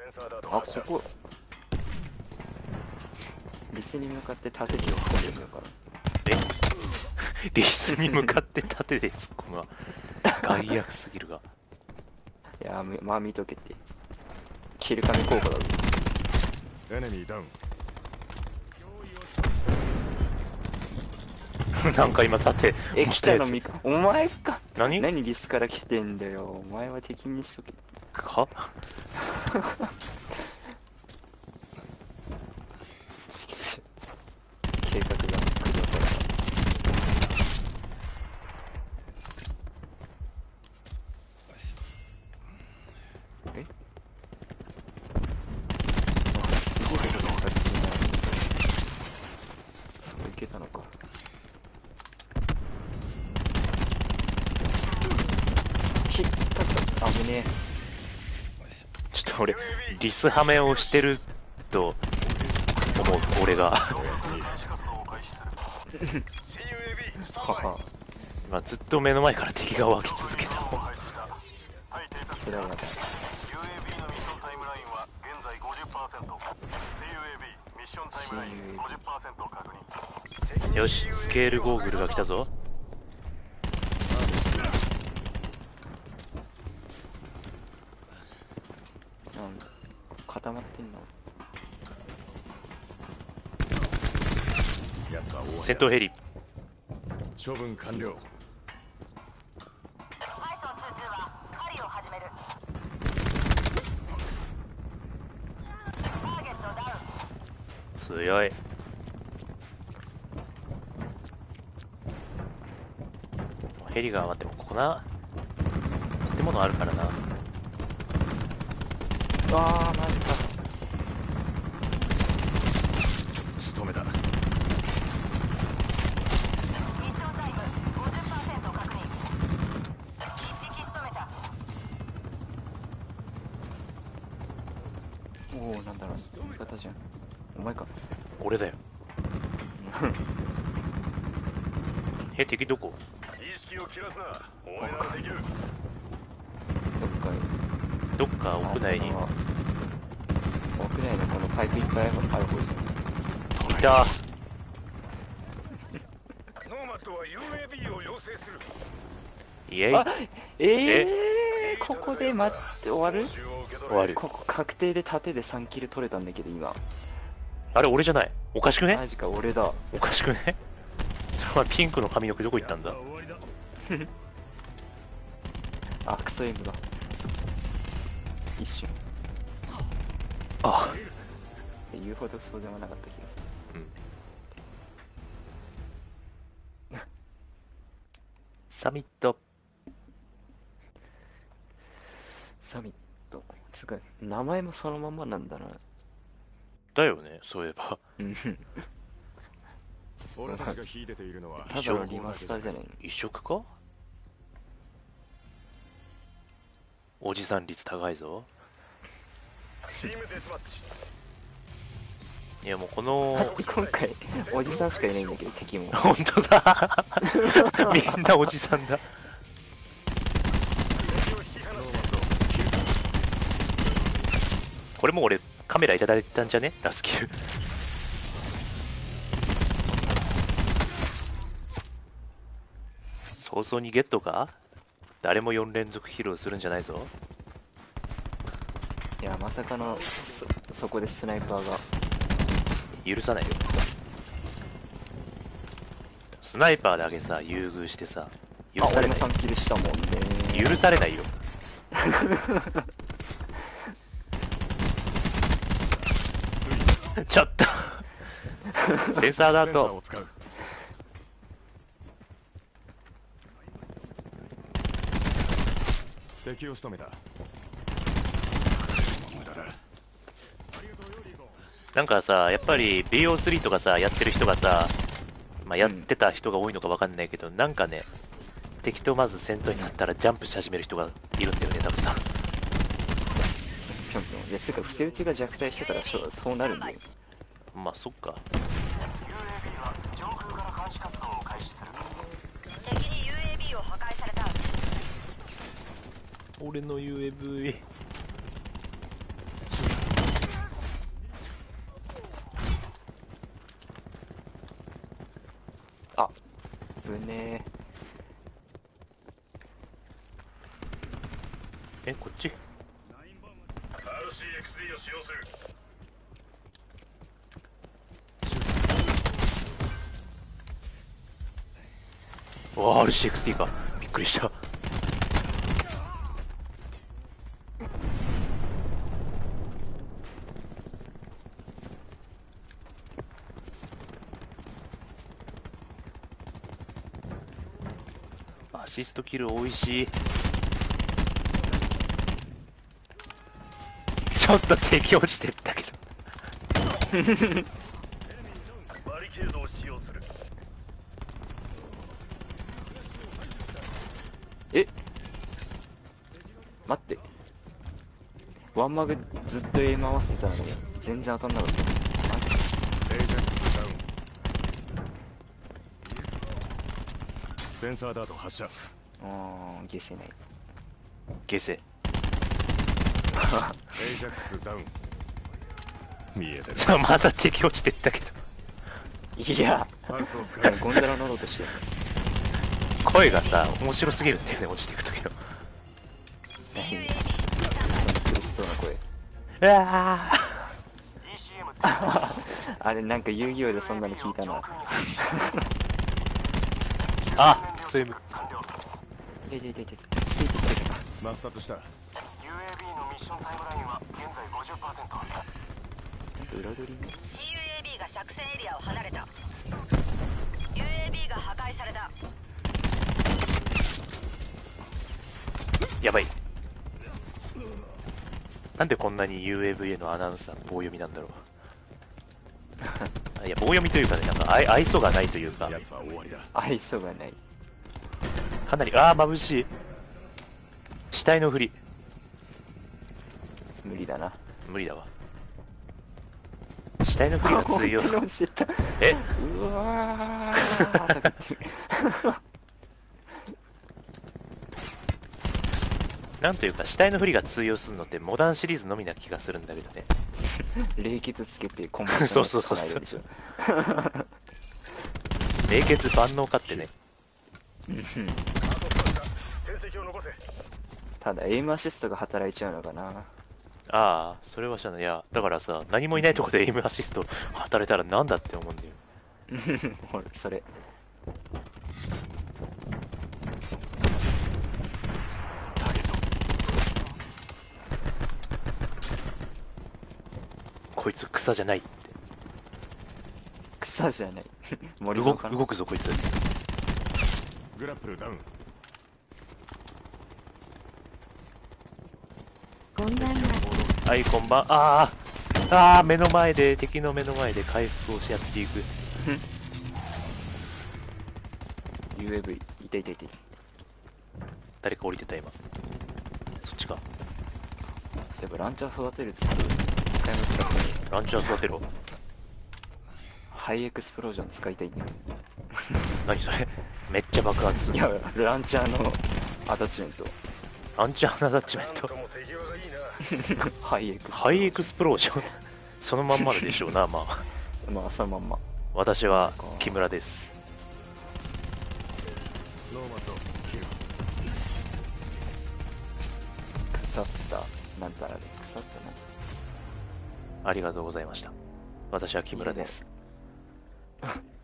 あ、ここリスに向かって縦で突っ込んでるのかな。 リスに向かって縦で突っ込むわ。害悪すぎるが。 いやまあ見とけってキルカメ効果だぞ。 エネミーダウン。 なんか今縦来たのミカ、お前か。 何リスから来てんだよ。お前は敵にしとけか計画が駆動された。すげえ形になる。そういけたのか。引っかかった。危ねえ。 ちょっと俺リスハメをしてると思う。俺が今ずっと目の前から敵が湧き続けたもん。 それはまたよし、スケールゴーグルが来たぞ。 固まってんの。 戦闘ヘリ処分完了。 ハイソン22は狩りを始める。ターゲットダウン。 強い。ヘリが待ってもここな建物あるからな。 うわーマジか。 仕留めた。 ミッションタイム 50% 確認。1匹仕留めた。 おお、なんだろう、味方じゃん。お前か。 俺だよ。敵どこ？ 意識を切らすな。お前ならできる。 どっか屋内にい屋内のこのパイプいっぱいある方じゃん。 た。 ノーマットは UAV を要請する。 イエイ。 ここで待って終わる？ 終わる。 ここ確定で縦で3キル取れたんだけど今。 あれ俺じゃない？おかしくね？ マジか俺だ。 おかしくね？お前ピンクの髪の毛どこ行ったんだ？ あ、クソ M だ。一瞬。 あ、 言うほどそうでもなかった気がする。 サミット。 サミット。つか名前もそのままなんだな。 だよね、そういえば。 俺たちが秀でているのはただのリマスターじゃね一色か？おじさん率高いぞ。 チームデスマッチ。 いやもうこの今回おじさんしかいないんだけど敵も。 本当だ。みんなおじさんだ。これも俺カメラいただいたんじゃね？ラスキル。早々にゲットか？誰も4連続披露するんじゃないぞ。 いやまさかのそこでスナイパーが許さないよ。スナイパーだけさ優遇してさ許されない。 俺も3キルしたもんね。 許されないよ。ちょっとセンサーだと敵を仕留めた。 なんかさやっぱり BO3 とかさやってる人がさ、まあ、やってた人が多いのか分かんないけど、なんかね敵とまず戦闘になったらジャンプし始める人がいるんだよね、たくさん。 ぴょんぴょん。いやつうか伏せ打ちが弱体してからそうなるんだよ。 まあそっか。 UAV は上空から監視活動を開始する。敵に UAV を破壊された。 俺の UAV 危ねえ、こっち RCXD を使用する。 うわ RCXD か。びっくりした。アシストキル美味しい。ちょっと敵落ちてったけど。 バリケードを使用する。 え。待って、ワンマグずっとエイム合わせてたのに全然当たんなかった。マジで。 エイジャックスダウン。センサーダート発射。 ゲセないゲセ。 エイジャックスダウン。見えてる。 また敵落ちてったけど。 いやパルスを使でう。 もゴンドラ乗ろうとしてる。 声がさ、面白すぎるんだよね、落ちていくときの。 何その苦しそうな声。 うわ ECM あれなんか遊戯王でそんなの聞いたな。 あ、そういう。 でついてきてる。 抹殺した。 UAB のミッションタイムラインは現在 50%。 ちゃんと裏取りね。 CUAB が作戦エリアを離れた。 UAB が破壊された。 やばい。なんでこんなに UAV のアナウンサー棒読みなんだろう。いや、棒読みというかね、なんか愛想がないというか、 奴は終わりだ。 愛想がない。 かなり、眩しい。死体の振り。 無理だな。 無理だわ。死体の振りが強い。 本当に落ちてった。 え、 うわーとか言ってる。 なんというか死体の振りが通用するのってモダンシリーズのみな気がするんだけどね。 冷血つけてコンバットそうそうそうそうでしょ。 冷血万能かってね。 戦績を残せ。 ただエイムアシストが働いちゃうのかな。 ああ、それは知らない。いや、だからさ、何もいないとこでエイムアシスト働いたらなんだって思うんだよ。 ほらそれ。 こいつ草じゃないって。 草じゃない。森動蔵かな。 くぞこいつ。 グラップルダウン。 こんばんは。 はい、こんばん。目の前で、敵の目の前で回復をしやっていく。 UAV いたいたいた。 誰か降りてた今。そっちか。 そういえばランチャー育てるっつって一回も使ってない。 ランチャー育てろ。 ハイエクスプロージョン使いたいんだよ。 何それ。めっちゃ爆発する。 いやランチャーのアタッチメント。 ランチャーアタッチメント。 も手際がいいな。 ハイエクス。 ハイエクスプロージョン。そのまんまでしょうな、まあ。 まあそのまんま。 私は木村です。 ノーマットキル。 腐ったなんたらで腐ったな。 ありがとうございました。私は木村です。